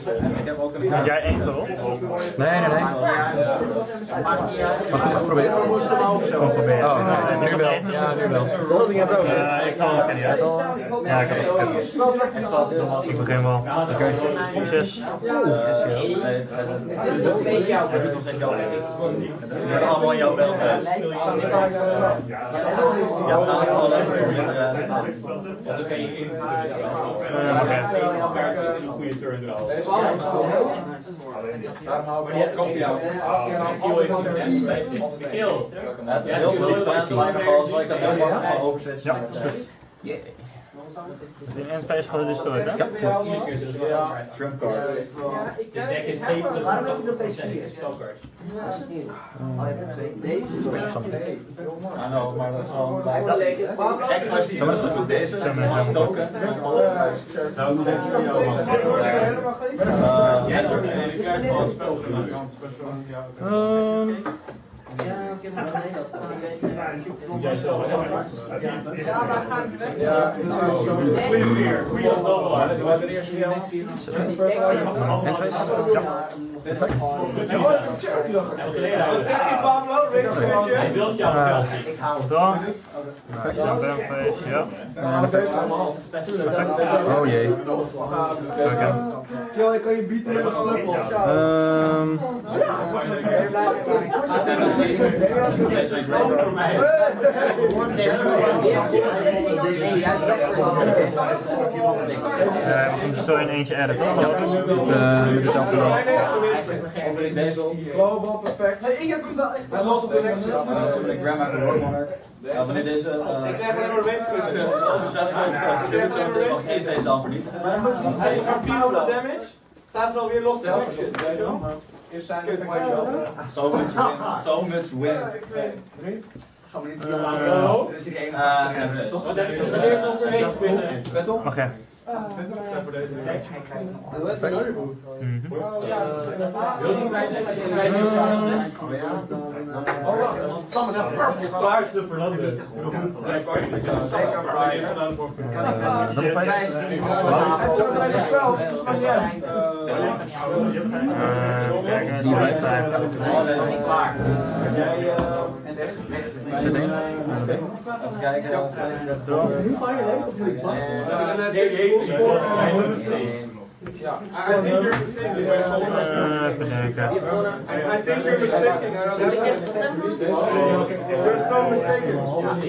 Had jij 1 gerol? Nee. Maar goed geprobeerd. Gewoon proberen. Oh, nee, nu wel. Ja, nu wel. Ik kan ook niet. Ja, ik kan ook. Ik begin wel. Oké. 6. Allemaal jouw wel. Een goede turn eruit. Daarom hou ik ook kampioen. Het is heel veel als ik dat heel makkelijk overzet. Ja, dat is goed. In N-Space gaat het dus door, hè? Ja, Trump card. De deck is 70. Waarom heb je nog deze vier? Deze is I know, maar dat is al extra zie je met deze token. Zou ik nog even voor jou Jij stelt wel. Ja, waar gaan we weg? Goeie weer. Goeie dobbelaar. Ik Hij wilt jou geld. Dan. Ja. Oh jee. ik kan je bieden met een knuppel. We moeten zo in eentje adden, toch? Met dezelfde rol. Global, perfect. Ik heb hem wel echt. Hij lost op de weg. De Grandma de Roadrunner. Wanneer deze. Ik krijg alleen maar race. Als succesvol is, mag één face dan verdienen. Hij is van 400 damage. Staat er alweer los. Is zijn So much win. Gaan we niet te maken. Dit is die ene. Mag jij? Zwaarste veranderen. Zit in. Even kijken. Nu van je leeg of moet ik wachten? Ja, I think you're mistaken. You're so mistaken.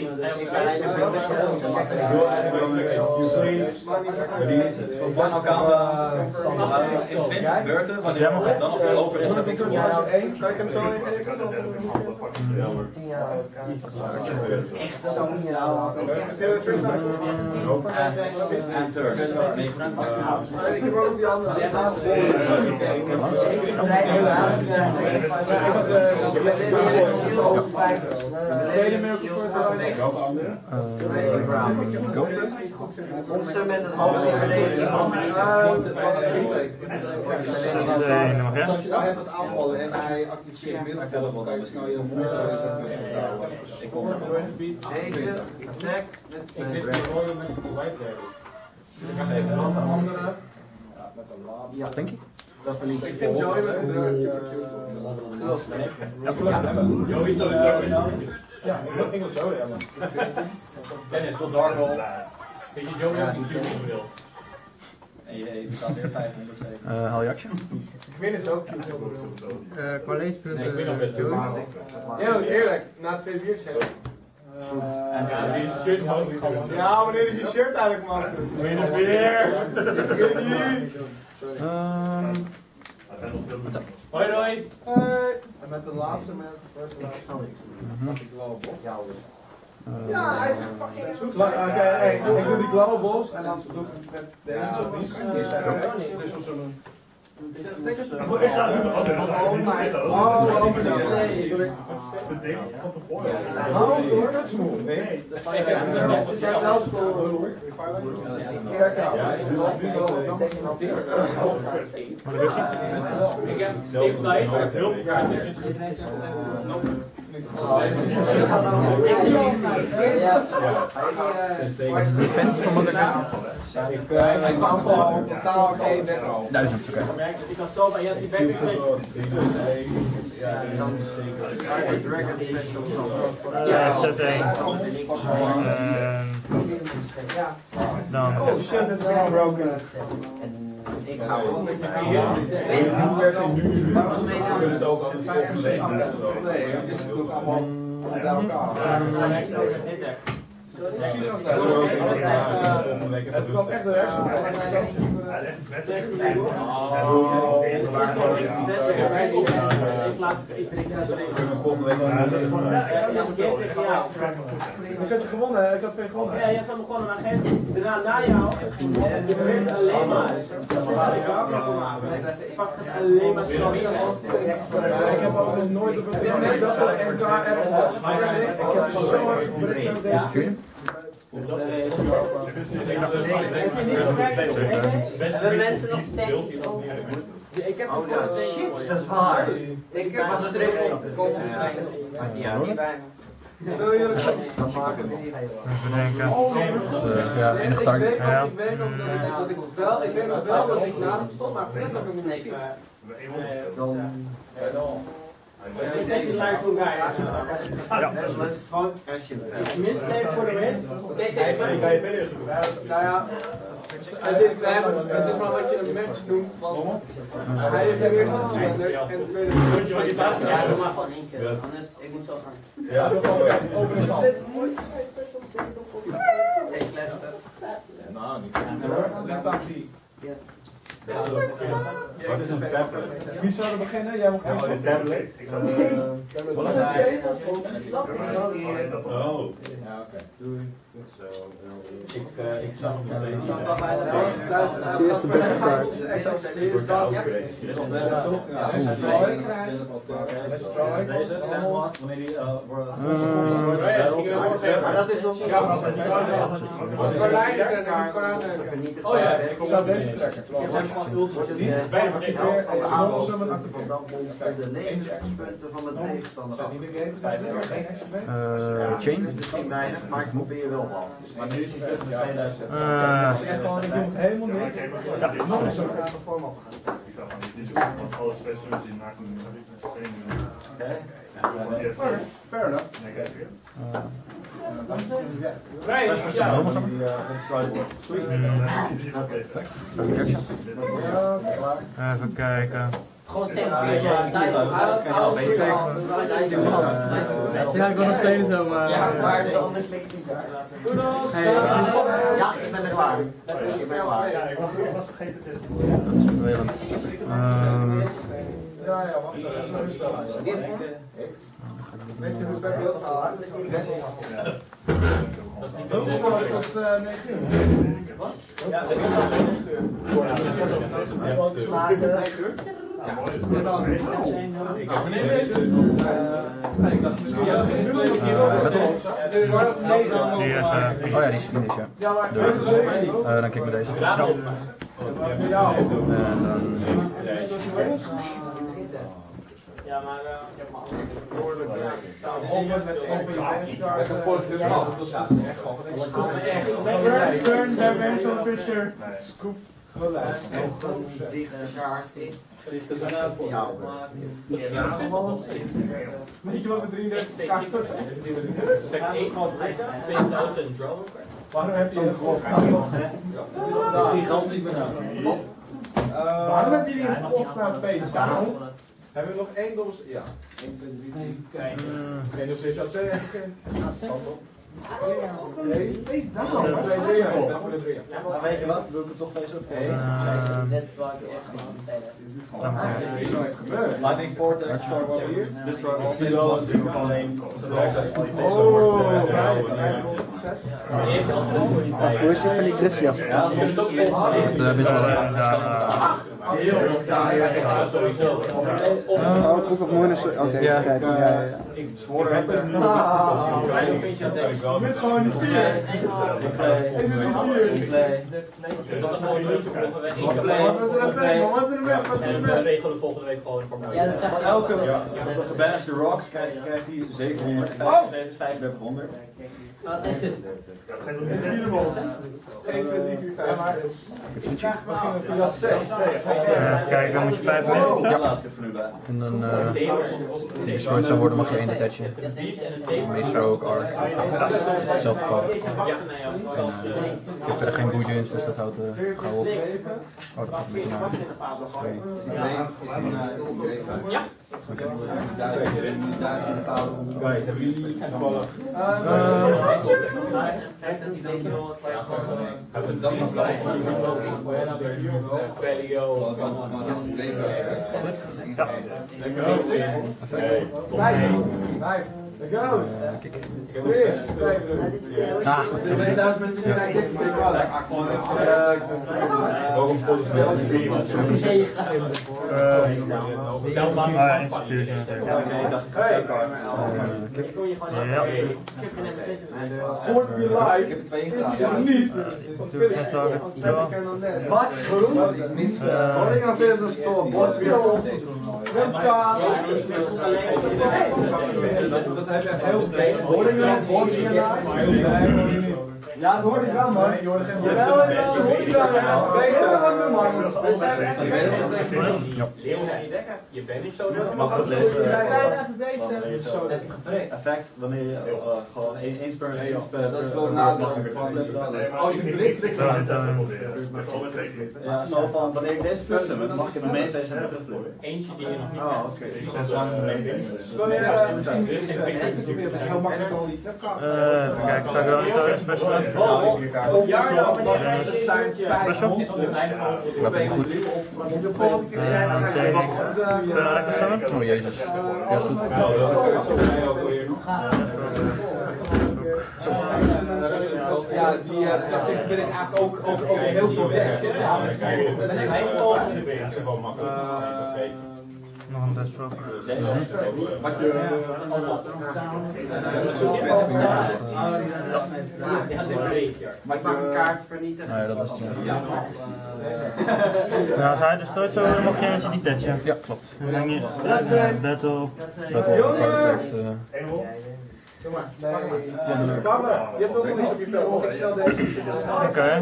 Van elkaar in 20 beurten, wanneer het dan nog over is, heb ik gewonnen. Kan ik hem zo Echt zo niet En turn. Ik heb ook die andere. Tweede miracle Go. Monster met een halve verleden. Als je nou hebt het aanvallen en hij activeert middenveld, dan kan je snel je mond Ik kom er. Deze, attack, Ik wist niet rollen met de white there. de andere. Ja, denk ik. Dat verlies Ik vind Joey met een Joey sowieso. Ja, ik wil Joey hebben. Dennis, tot Dark Hole. Weet je, Joey ook niet wil. En je staat weer 507. Haal je action. Quinn is ook cute. qua leespunten. Nee, ik ben nog best wel. Heel eerlijk, na 2 biertjes En ja, die shirt mogelijk gewoon. ja, wanneer is je shirt eigenlijk, man? Win weer! Hoi, hoi! En met de laatste met de first laatste. Ja, hij is fucking goed. Oké, ik doe die globalls en dan doe ik met deze zo niet. Dus of zo doen. Dat is moe. Nee, dat is wel cool. Ik heb heel blij heel graag. Wat is de defense van Mother Crystal? Ik kwam voor totaal geen 1000, oké. Ik kan zo bij je die back Zet 1. Dan. Oh shit, dit is wel broken. Ik hou het. Nee, het is natuurlijk allemaal bij elkaar. Het kwam echt de rest. Ik had je gewonnen, ik had twee gewonnen. Ja, je hebt hem begonnen, maar geen daarna na jou. Je beweegt alleen maar. Ik pak het alleen maar snel. Ik heb ook nog nooit op het moment dat er NKR was. Ik heb zo hard bericht. Is het fusion? Hebben mensen nog tanks? Ik heb Shit, dat is waar. Ik heb was het terug. Ja, niet bij me. Even denken. Ja, enig target. Ik weet nog wel dat ik na stop, maar voor dat ik hem niet zie. Ik denk die lijkt zo'n guy. Gewoon misleven voor de win. Nou ja, het is maar wat je een match noemt. Hij heeft er eerst wat en de tweede. Ja, doe maar gewoon één keer. Anders, ik moet zo gaan. Ja, dat gewoon weer. Open de stand. Deze blijft er. Nou, niet. Wie zou er beginnen? Jij mag beginnen. Oh. Ja, oké. Ik zag hem Zie is de beste kaart. Deze Sandwalk, wanneer die wordt. Maar dat is nog Oh ja, ik zou deze trekken. Bijna verkeerd weer. En dan summon activeren. de levenspunten van de tegenstander af. Chain? Misschien weinig, maar ik probeer wel wat. Maar nu is hij terug naar 2000. Dat is echt gewoon, ik doe het helemaal niks. Nog een soort. Fair enough. Even kijken. Gewoon stemmen. Ja, ik wil nog spelen zo, maar. Ja, maar de andere klik niet. Ja, ik ben er klaar. Ik ben klaar. Ik was vergeten het is. Dat is vervelend. Ja, wacht. Weet je hoe het beeld gaat? Hoeveel was dat 19? Ja, dat is ik heb meneer Ik dacht misschien Oh ja, die is finish, ja. ja, maar Dan kijk ik met deze. ja, En dan... Ja, maar ik heb me 100 met ik heb vorige keer gehad. Dat is echt gewoon. Turn Dimensional Fisher. Scoop. Tegen elkaar. Ja, Weet je wat de 33 kaarten zijn? Waarom heb je een godsnaam? gigantisch benauwd. Waarom heb je die in godsnaam space staan? Hebben we nog één dobbel? Ja. 1, 2, 3. Nee, dus is dat zo. Nee, wees daar. 2, 3. Maar weet je wat, doe ik het toch deze ook voor. Dit wou ik echt niet. Lightning Vortex, Storm hier. Ik zie wel een ding van één. Hoe is het van die Christian? Ja, soms ook veel. Dat is wel... Sowieso. Oh, ook op mooi. Oké, kijk. Ja. Ik zwoer het. Vind je dat bent gewoon niet 4. Ik ben niet 4. En we regelen volgende week gewoon een formulier. Ja, dat zeg Van ik elke ook. gebaniste rocks krijgt hij 700, 3500. Wat is het? 1, 2, 3, 4, 5. We gingen via 6. Kijk, dan moet je 5 minuten. Ja, laat ik het voor nu bij. En dan, als je destroyed zou worden, mag je 1 detachen. Meestal ook art. Hetzelfde geval. Ik heb verder geen boeien, dus dat houdt gauw op. Oh, dat gaat een beetje naar. Ja. Guys, hebben jullie toevallig... Sport Be Live is niet. Wat? Ik ga verder zo. Wat wil dat heb je heel breed. Ja, dat hoorde ik wel, man. Je hoorde geen Je bent niet zo je mag het lezen. We zijn even bezig. Effect, wanneer je gewoon één spel Dat is gewoon nadenken. als je blikt, ja, zo van wanneer ik deze spel heb, mag je mijn mainface en terugvliegen. Eentje die je nog niet hebt. Oké. Die zijn samen met mijn Heel makkelijk al iets. Kijk, ik ga wel niet uit special. Oh jezus. Ja, is goed. Ja, die tactiek ben ik eigenlijk ook heel veel weg. Nog een deathstroke. Maar ik mag een kaart vernietigen. Nou ja, dat was het. Nou, als hij destroyed zou worden, mag je eentje die touchen. Ja, klopt. Dan denk je, battle. Battle, perfect. Je hebt ook nog niks op je veld. Ik stel deze. Oké.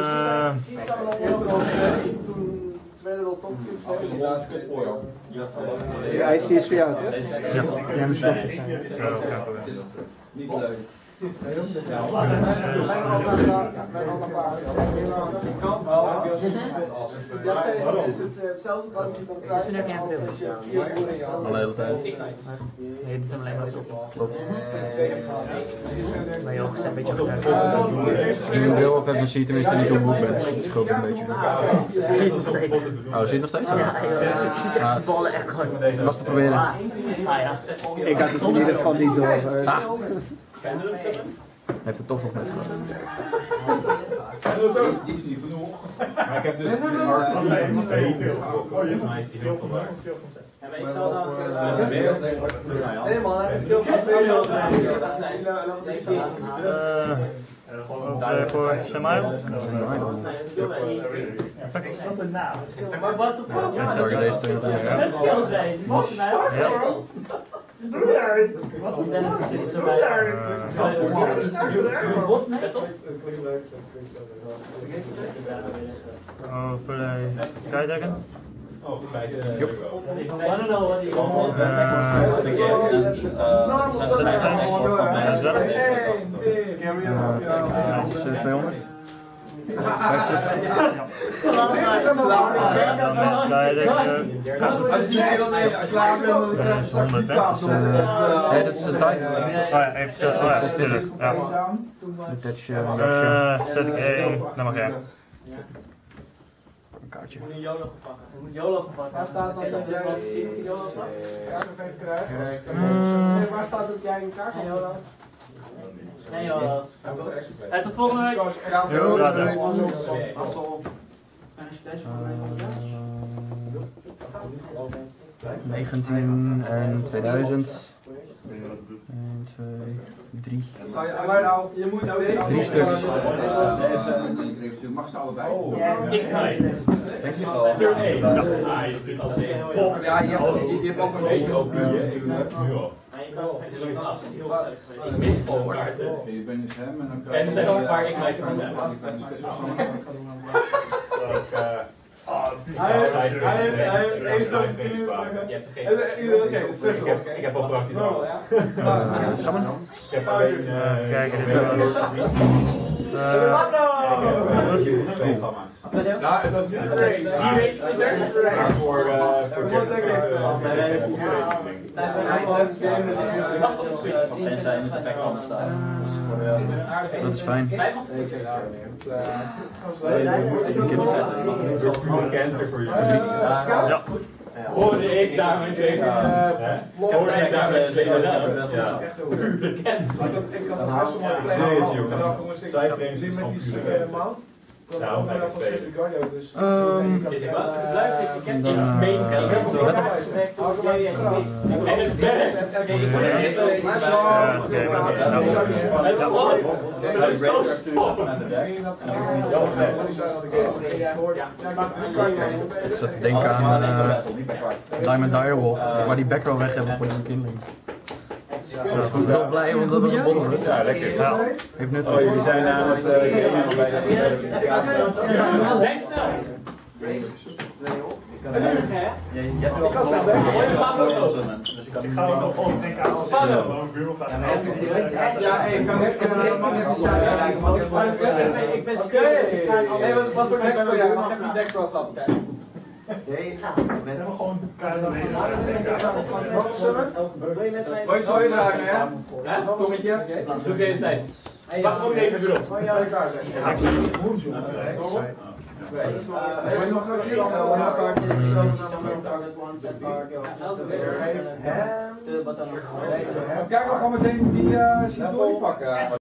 Ja, IC is voor jou. Ja. Ja, misschien. Niet leuk. Al de hele tijd. Nee, je doet hem alleen maar op. Klopt. Maar je ogen zijn een beetje gebruikt. Als je nu een bril op hebt, dan zie je tenminste niet hoe moe ik ben. Dat scheelt een beetje. Zie je nog steeds? Oh, zie je het nog steeds? Ja, ik zit echt die ballen echt gewoon. Was te proberen. Ah ja. Ik had het in ieder geval niet door. Heeft het toch nog net gehad. Die is niet genoeg. Maar ik heb dus een hard van mij is die heel veel waard. Ik zal dan... Nee man, het is heel veel. Voor Shamail. Maar wat de fuck? Ja, target deze twee natuurlijk. Oh, voor de Kaidaken. Oh, kijk. Dat is 200. 65. Als je niet klaar bent, dan krijg je straks die kaart. Nee, dat is het tijd. Oh ja, even 60. Ja, tuurlijk. Ja. Detach Zet ik 1, dan mag jij. Een kaartje. YOLO gepakt. Waar staat dan dat jij een YOLO pakt? Waar staat dat jij een kaart hebt? Nee joh. Hey, tot volgende week. Jo, later. 19 en 2000. 1, 2, 3. Je moet nou 3 stuks. Je mag ze allebei. Ignite. Denk je wel? Turn 1. Ja, je doet altijd pop. Ja, je hebt ook een beetje open. Nu al. Ik mis gewoon kaarten. Je bent dus hem en dan kan En er zijn ook een paar Ignite van hem. Ik heb al praktisch alles. Samen? Kijk, dit is Ja, het was niet great. Maar voor Dat is fijn. cancer voor je. Ja. Hoorde ik daar met twee hoorde ik daar met twee ja. Bekend. Ik had een hersenmodel en dan gewoon een zin met die mount. Nou, van Cedric Gardio, dus... Luister, ik heb iets meegekregen. En het werkt. Dat is zo spannend. Ik zat te denken aan Diamond Direwolf, waar die backrow weg hebben voor de McKinley. Ik was wel blij, want dat was een bolle. Ja, lekker. Ja. Heeft nut. Oh, jullie zijn aan het gamen bij Ik ga ook nog gewoon denken aan als een bureau van Ja, ik mag even zeggen. Ik ben skeus. Nee, wat voor deck speel jij? Ik mag even die deck pro grappen kijken. gewoon kaarten mee. Wil je zo even vragen, hè? Tommetje. Doe de hele tijd. Pak ook even erop. Kijk, we gaan meteen die Shitori pakken.